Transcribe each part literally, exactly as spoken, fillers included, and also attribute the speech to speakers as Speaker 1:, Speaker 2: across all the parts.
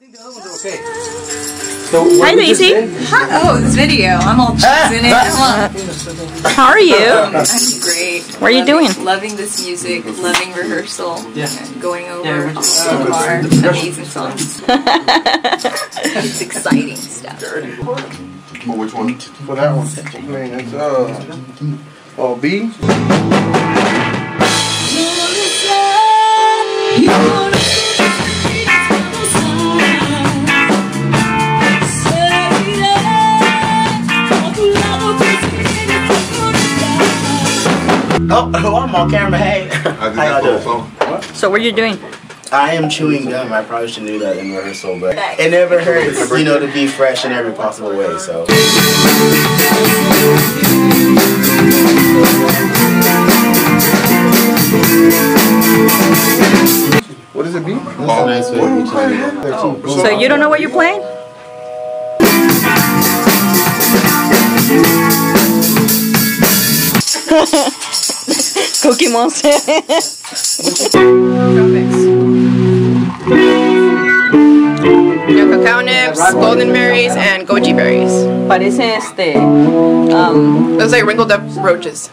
Speaker 1: Okay. So
Speaker 2: hi, Daisy.
Speaker 3: Hi. Oh, this video. I'm all cheesing it. I'm all...
Speaker 2: How are you?
Speaker 3: I'm great.
Speaker 2: What are you
Speaker 3: loving,
Speaker 2: doing?
Speaker 3: Loving this music, loving rehearsal,
Speaker 1: yeah.
Speaker 3: and going over
Speaker 1: yeah,
Speaker 3: to the bar. Amazing songs. It's exciting stuff.
Speaker 4: For which one? For that one. I mean, it's, uh, oh, B.
Speaker 5: Oh, I'm on camera. Hey. How y'all doing? What?
Speaker 2: So what are you doing?
Speaker 5: I am chewing gum. I probably should do that in rehearsal, but it never hurts, you know, to be fresh in every possible way, so.
Speaker 4: What does it be?
Speaker 5: Oh, nice way.
Speaker 4: Oh.
Speaker 2: So you don't know what you're playing? Cookie Monster.
Speaker 6: You know, cacao nibs, golden berries, and goji berries.
Speaker 2: Parece este. Um,
Speaker 6: Those like wrinkled up roaches.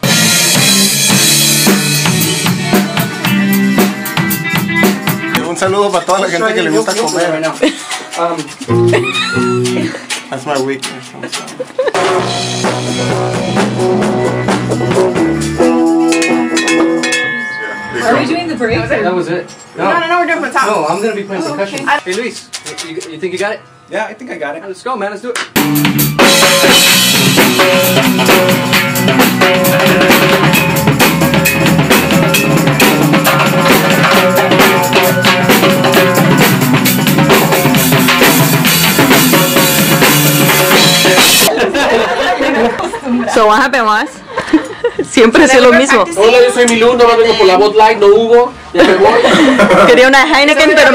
Speaker 4: Un saludo para toda la gente que le gusta comer. That's my weakness.
Speaker 3: Are we doing the break?
Speaker 1: That was it.
Speaker 6: No, no, no, we're doing from the top.
Speaker 1: No, I'm gonna be playing
Speaker 3: Oh,
Speaker 1: percussion.
Speaker 3: okay.
Speaker 1: Hey, Luis, you, you think you got it?
Speaker 7: Yeah, I think I got it.
Speaker 1: Let's go, man. Let's do it.
Speaker 2: so what happened was? Siempre hace lo mismo.
Speaker 1: Hola, yo soy Milú, no vengo por la Bud Light, no hubo. Ya me voy.
Speaker 2: Quería una Heineken, pero...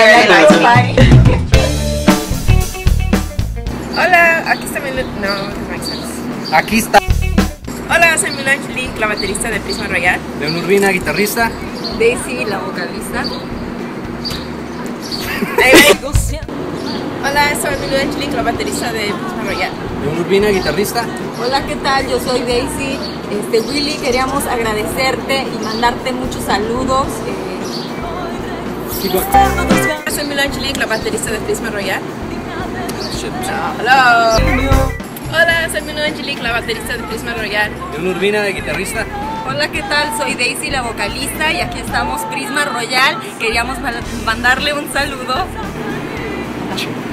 Speaker 6: Hola, aquí está Milú. No, no makes sense.
Speaker 1: Aquí está.
Speaker 6: Hola, soy Milú Angelique, la baterista de Prisma Royal.
Speaker 1: Leon Urbina, guitarrista.
Speaker 3: Daisy, la vocalista.
Speaker 6: Hola, soy Milú Angelique, la baterista de Prisma Royal.
Speaker 1: Leon Urbina, guitarrista.
Speaker 3: Hola, ¿qué tal? Yo soy Daisy. Este, Willy, queríamos agradecerte y mandarte muchos saludos. Eh...
Speaker 6: Hola, soy Milú Angelique, la baterista de Prisma Royal. Hola. Hola, soy Milú Angelique, la baterista de Prisma Royal.
Speaker 1: Leon Urbina, guitarrista.
Speaker 3: Hola, ¿qué tal? Soy Daisy, la vocalista, y aquí estamos Prisma Royal. Queríamos mandarle un saludo.